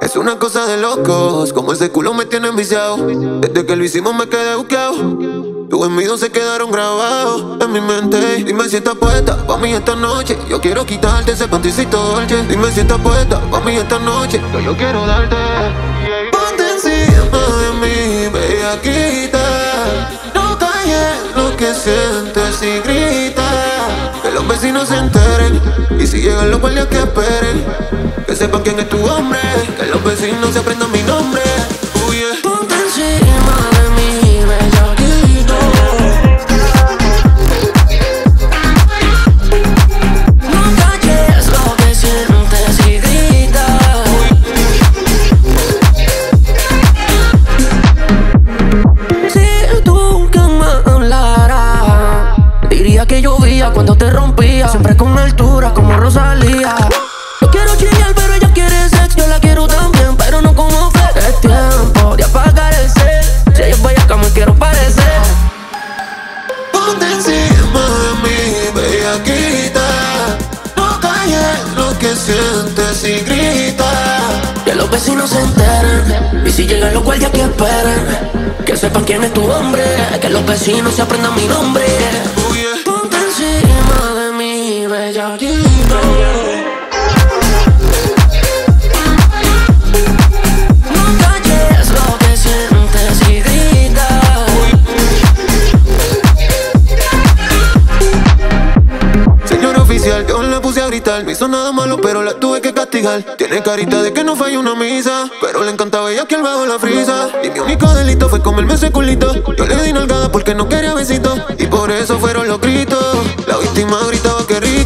Es una cosa de locos, como ese culo me tiene enviciado. Desde que lo hicimos me quedé buqueado. Tus envidios se quedaron grabados en mi mente. Dime si estás puesta pa' mí esta noche. Yo quiero quitarte ese panticito dolce. Dime si estás puesta pa' mí esta noche, que yo quiero darte. Ponte encima de mí, bellaquita. No calles lo que sientes y grita. Que los vecinos se enteren, y si llegan los guardias que esperen. Que sepan quién es tu hombre, que los vecinos se aprendan mi nombre. Yeah. Ponte encima de mí, bellaquito. No calles lo que sientes y grita. Si tú que me hablaras, diría que llovía cuando te rompía, siempre con altura como Rosalía. Yo quiero chillar pero ella quiere sex, yo la quiero también pero no como fe. Es tiempo de apagar el cel, si ella vaya acá me quiero parecer. Ponte encima de mí, bellaquita. No calles lo que sientes y grita. Que los vecinos se enteren, y si llegan los guardias que esperen. Que sepan quién es tu hombre, que los vecinos se aprendan mi nombre. Yeah. Ponte encima de mí, bellaquito. Yo la puse a gritar, no hizo nada malo pero la tuve que castigar. Tiene carita de que no falló una misa, pero le encantaba ella que al bajo la frisa. Y mi único delito fue comerme ese culito. Yo le di nalgada porque no quería besito, y por eso fueron los gritos. La víctima gritaba que río.